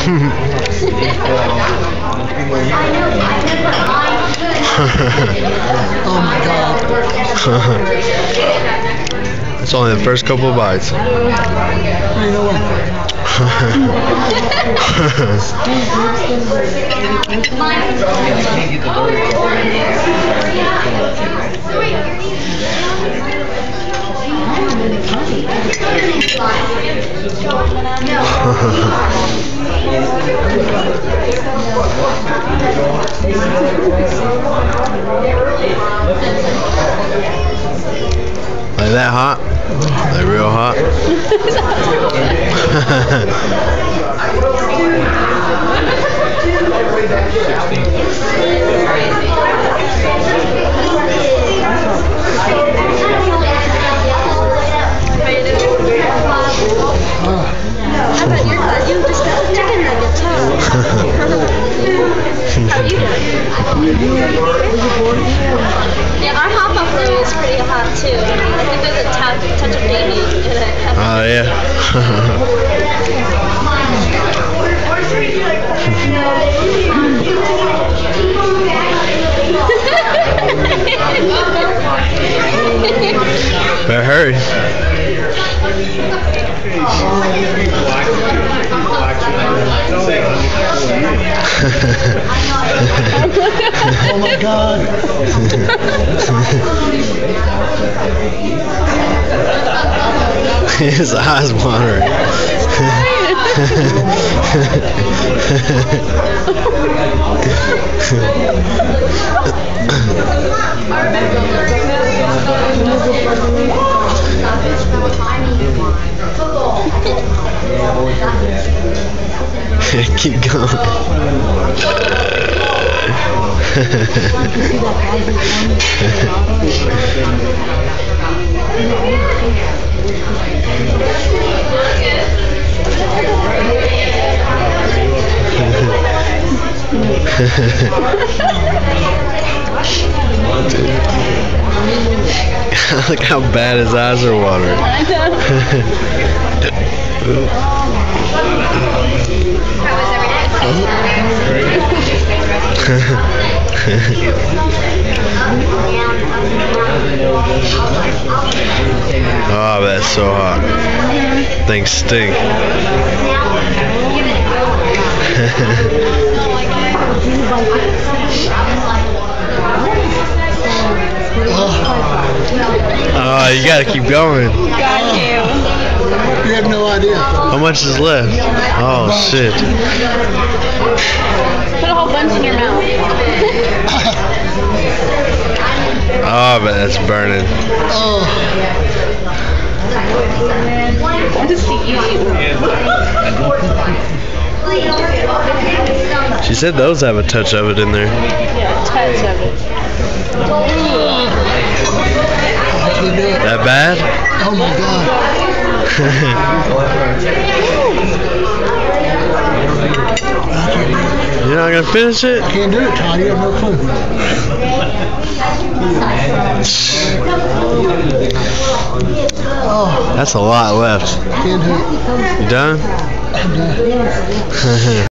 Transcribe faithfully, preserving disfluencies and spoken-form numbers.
Oh my god. It's only the first couple of bites. You know what? Like that hot? Like real hot? I bet you're glad you just got the chicken nuggets, huh? How are you doing? Yeah, our hot dog though is pretty hot too. I think there's a touch, touch of Davy in it. Oh yeah. Better hurry. Oh my god. His eyes watering. Keep going. Look how bad his eyes are watering. I know. Oh, that's so hot. Things stink. Oh, you gotta keep going. Got you. You have no idea. How much is left? Oh shit. Put a whole bunch in your mouth. Oh, but that's burning. Oh. I want to see you eat. She said those have a touch of it in there. Yeah, a touch of it. That bad? Oh my god. You're not gonna finish it? Can't do it, Todd. You have no clue. Oh, That's a lot left. can't do it. You done? I'm done.